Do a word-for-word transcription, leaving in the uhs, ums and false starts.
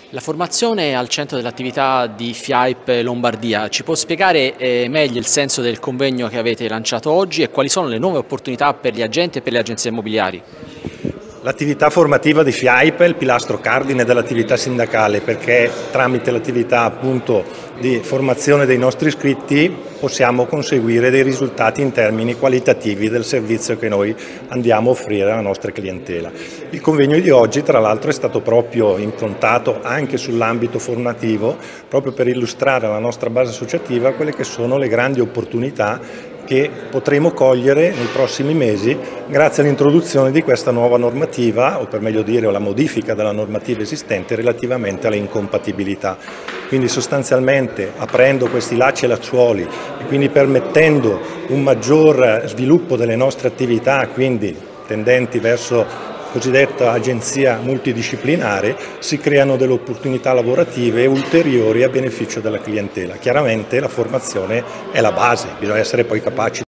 La formazione è al centro dell'attività di FIAIP Lombardia. Ci può spiegare eh, meglio il senso del convegno che avete lanciato oggi e quali sono le nuove opportunità per gli agenti e per le agenzie immobiliari? L'attività formativa di FIAIP è il pilastro cardine dell'attività sindacale, perché tramite l'attività appunto di formazione dei nostri iscritti possiamo conseguire dei risultati in termini qualitativi del servizio che noi andiamo a offrire alla nostra clientela. Il convegno di oggi tra l'altro è stato proprio improntato anche sull'ambito formativo, proprio per illustrare alla nostra base associativa quelle che sono le grandi opportunità che potremo cogliere nei prossimi mesi grazie all'introduzione di questa nuova normativa, o per meglio dire alla modifica della normativa esistente relativamente alle incompatibilità. Quindi sostanzialmente aprendo questi lacci e lacciuoli e quindi permettendo un maggior sviluppo delle nostre attività, quindi tendenti verso cosiddetta agenzia multidisciplinare, si creano delle opportunità lavorative ulteriori a beneficio della clientela. Chiaramente la formazione è la base, bisogna essere poi capaci